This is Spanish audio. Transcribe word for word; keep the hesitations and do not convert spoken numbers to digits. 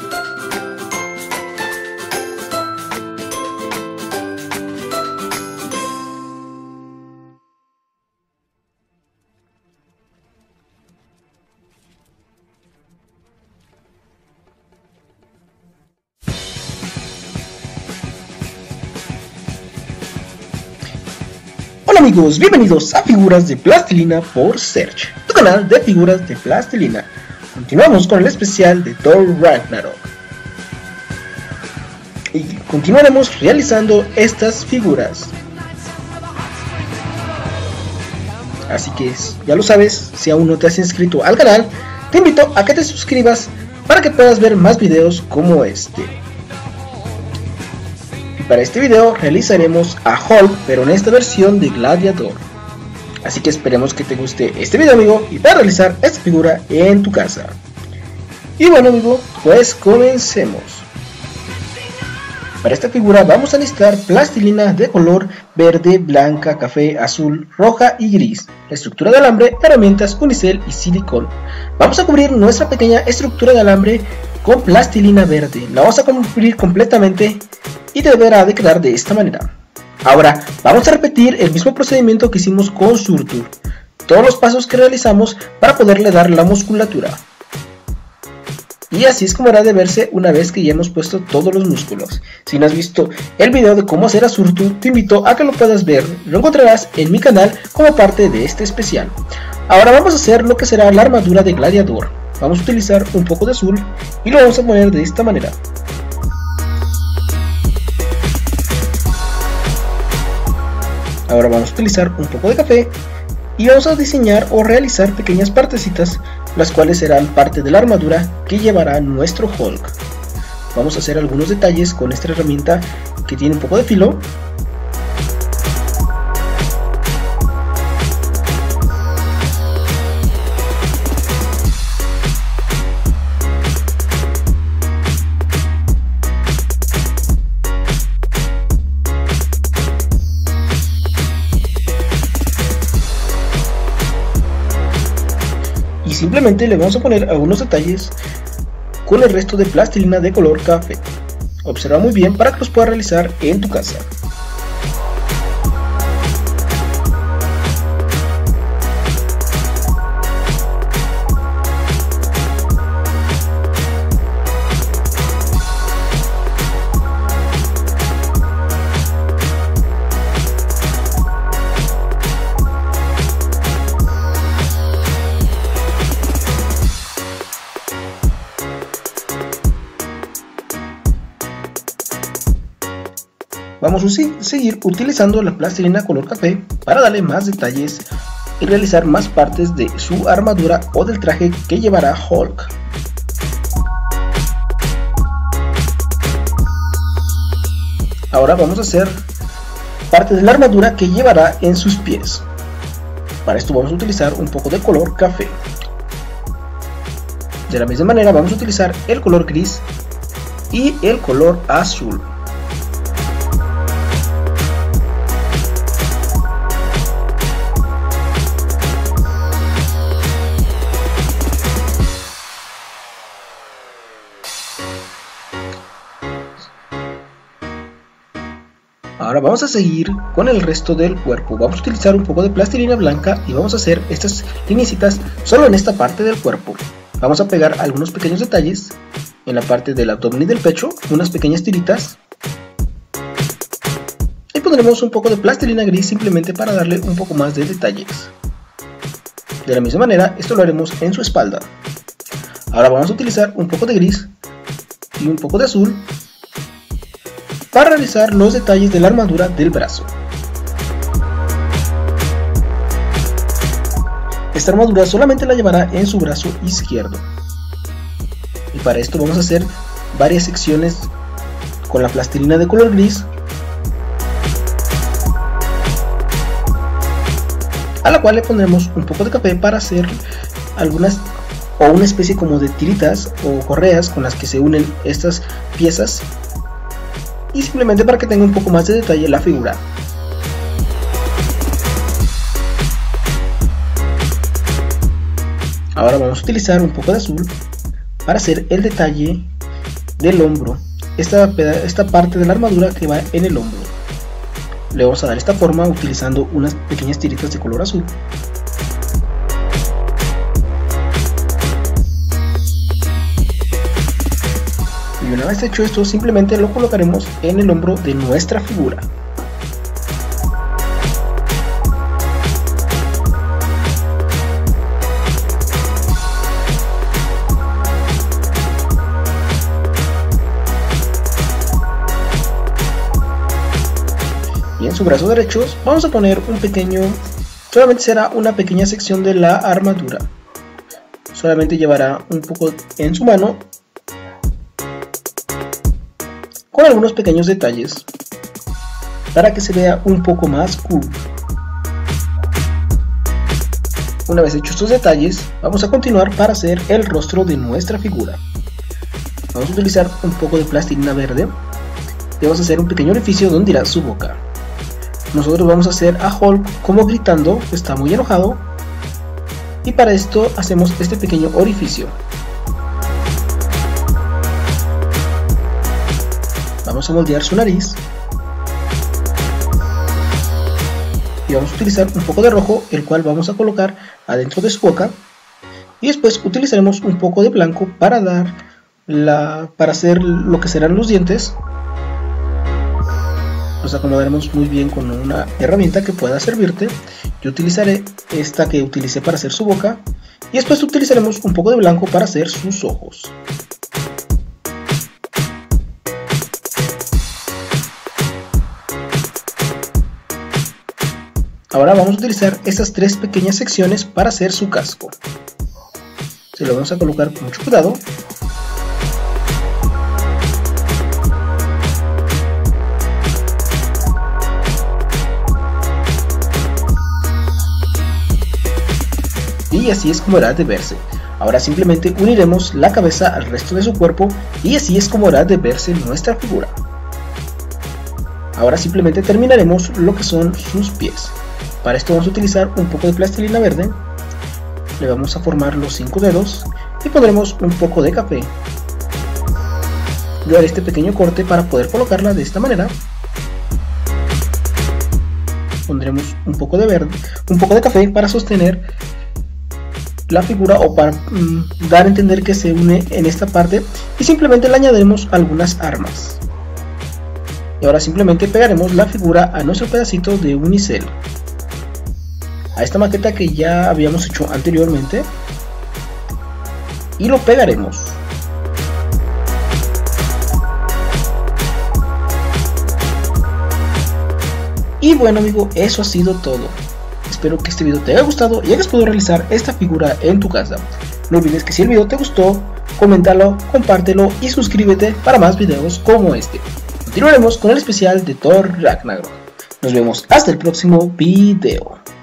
Hola amigos, bienvenidos a Figuras de Plastilina por Serge, tu canal de figuras de plastilina. Continuamos con el especial de Thor Ragnarok y continuaremos realizando estas figuras. Así que ya lo sabes, si aún no te has inscrito al canal, te invito a que te suscribas para que puedas ver más videos como este. Para este video realizaremos a Hulk, pero en esta versión de Gladiador. Así que esperemos que te guste este video, amigo, y para realizar esta figura en tu casa. Y bueno, amigo, pues comencemos. Para esta figura vamos a necesitar plastilina de color verde, blanca, café, azul, roja y gris, estructura de alambre, herramientas, unicel y silicón. Vamos a cubrir nuestra pequeña estructura de alambre con plastilina verde. La vamos a cubrir completamente y deberá de quedar de esta manera. Ahora vamos a repetir el mismo procedimiento que hicimos con Surtur, todos los pasos que realizamos para poderle dar la musculatura. Y así es como hará de verse una vez que ya hemos puesto todos los músculos. Si no has visto el video de cómo hacer a Surtur, te invito a que lo puedas ver, lo encontrarás en mi canal como parte de este especial. Ahora vamos a hacer lo que será la armadura de Gladiador. Vamos a utilizar un poco de azul y lo vamos a poner de esta manera. Ahora vamos a utilizar un poco de café y vamos a diseñar o realizar pequeñas partecitas, las cuales serán parte de la armadura que llevará nuestro Hulk. Vamos a hacer algunos detalles con esta herramienta que tiene un poco de filo. Simplemente le vamos a poner algunos detalles con el resto de plastilina de color café. Observa muy bien para que los puedas realizar en tu casa. Vamos a seguir utilizando la plastilina color café para darle más detalles y realizar más partes de su armadura o del traje que llevará Hulk. Ahora vamos a hacer parte de la armadura que llevará en sus pies. Para esto vamos a utilizar un poco de color café. De la misma manera vamos a utilizar el color gris y el color azul. Ahora vamos a seguir con el resto del cuerpo. Vamos a utilizar un poco de plastilina blanca y vamos a hacer estas lineecitas solo en esta parte del cuerpo. Vamos a pegar algunos pequeños detalles en la parte del abdomen y del pecho, unas pequeñas tiritas. Y pondremos un poco de plastilina gris simplemente para darle un poco más de detalles. De la misma manera, esto lo haremos en su espalda. Ahora vamos a utilizar un poco de gris y un poco de azul para realizar los detalles de la armadura del brazo. Esta armadura solamente la llevará en su brazo izquierdo. Y para esto vamos a hacer varias secciones con la plastilina de color gris, a la cual le pondremos un poco de café para hacer algunas o una especie como de tiritas o correas con las que se unen estas piezas, y simplemente para que tenga un poco más de detalle la figura. Ahora vamos a utilizar un poco de azul para hacer el detalle del hombro, esta, esta parte de la armadura que va en el hombro. Le vamos a dar esta forma utilizando unas pequeñas tiritas de color azul. Y una vez hecho esto, simplemente lo colocaremos en el hombro de nuestra figura. Y en su brazo derecho vamos a poner un pequeño, solamente será una pequeña sección de la armadura. Solamente llevará un poco en su mano, con algunos pequeños detalles, para que se vea un poco más cool. Una vez hechos estos detalles, vamos a continuar para hacer el rostro de nuestra figura. Vamos a utilizar un poco de plastilina verde y vamos a hacer un pequeño orificio donde irá su boca. Nosotros vamos a hacer a Hulk como gritando, está muy enojado, y para esto hacemos este pequeño orificio. Vamos a moldear su nariz y vamos a utilizar un poco de rojo, el cual vamos a colocar adentro de su boca, y después utilizaremos un poco de blanco para dar la para hacer lo que serán los dientes. Los acomodaremos muy bien con una herramienta que pueda servirte. Yo utilizaré esta que utilicé para hacer su boca, y después utilizaremos un poco de blanco para hacer sus ojos. Ahora vamos a utilizar estas tres pequeñas secciones para hacer su casco. Se lo vamos a colocar con mucho cuidado. Y así es como hará de verse. Ahora simplemente uniremos la cabeza al resto de su cuerpo y así es como hará de verse nuestra figura. Ahora simplemente terminaremos lo que son sus pies. Para esto vamos a utilizar un poco de plastilina verde, le vamos a formar los cinco dedos y pondremos un poco de café. Yo haré este pequeño corte para poder colocarla de esta manera. Pondremos un poco de verde, un poco de café para sostener la figura o para mmm, dar a entender que se une en esta parte, y simplemente le añadiremos algunas armas. Y ahora simplemente pegaremos la figura a nuestro pedacito de unicel, a esta maqueta que ya habíamos hecho anteriormente, y lo pegaremos. Y bueno amigo, eso ha sido todo. Espero que este video te haya gustado y hayas podido realizar esta figura en tu casa. No olvides que si el video te gustó, coméntalo, compártelo y suscríbete para más videos como este. Continuaremos con el especial de Thor Ragnarok. Nos vemos hasta el próximo video.